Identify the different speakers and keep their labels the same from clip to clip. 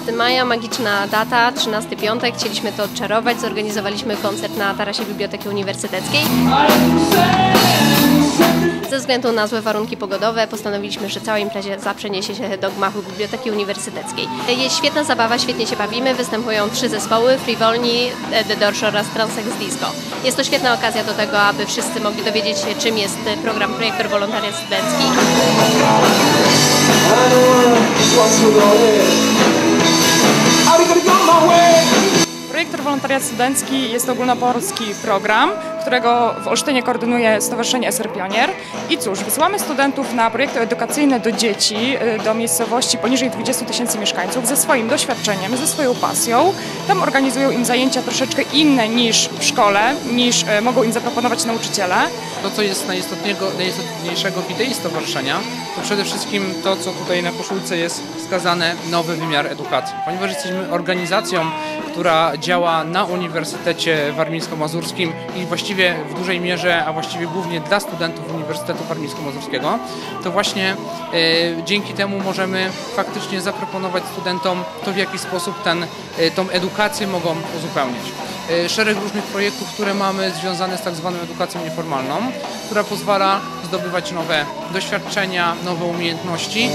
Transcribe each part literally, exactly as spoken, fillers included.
Speaker 1: trzynastego maja, magiczna data, trzynasty piątek, chcieliśmy to odczarować, zorganizowaliśmy koncert na tarasie Biblioteki Uniwersyteyskiej. Ze względu na złe warunki pogodowe postanowiliśmy, że cała impreza przeniesie się do gmachu Biblioteki Uniwersyteckiej. Jest świetna zabawa, świetnie się bawimy, występują trzy zespoły, Frivolni, The Doors oraz Transex Disco. Jest to świetna okazja do tego, aby wszyscy mogli dowiedzieć się, czym jest program Projektor Wolontariat Studencki.
Speaker 2: Projektor Wolontariat Studencki jest to ogólnopolski program, którego w Olsztynie koordynuje Stowarzyszenie S R Pionier. I cóż, wysyłamy studentów na projekty edukacyjne do dzieci, do miejscowości poniżej dwudziestu tysięcy mieszkańców ze swoim doświadczeniem, ze swoją pasją. Tam organizują im zajęcia troszeczkę inne niż w szkole, niż mogą im zaproponować nauczyciele.
Speaker 3: To, co jest najistotniejszego w idei stowarzyszenia, to przede wszystkim to, co tutaj na koszulce jest wskazane, nowy wymiar edukacji. Ponieważ jesteśmy organizacją, która działa na Uniwersytecie Warmińsko-Mazurskim i właściwie w dużej mierze, a właściwie głównie dla studentów Uniwersytetu Warmińsko-Mazurskiego, to właśnie e, dzięki temu możemy faktycznie zaproponować studentom to, w jaki sposób ten, e, tą edukację mogą uzupełnić. E, szereg różnych projektów, które mamy związane z tak zwaną edukacją nieformalną, która pozwala zdobywać nowe doświadczenia, nowe umiejętności.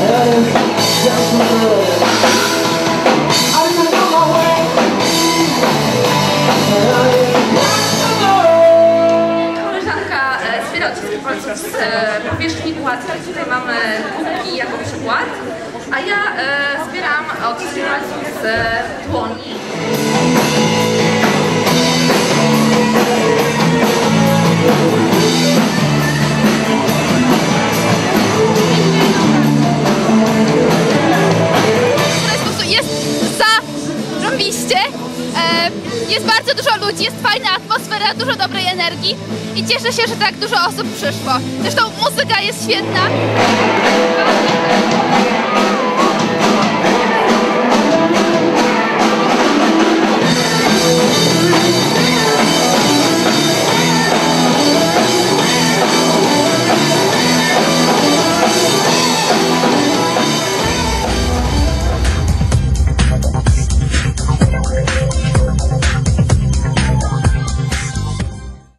Speaker 4: Koleżanka wspiera odciski palców z powierzchni gładkiej. Tutaj mamy kubki jako przykład, a ja zbieram odciski palców z dłoni.
Speaker 5: Jest bardzo dużo ludzi, jest fajna atmosfera, dużo dobrej energii i cieszę się, że tak dużo osób przyszło. Zresztą muzyka jest świetna.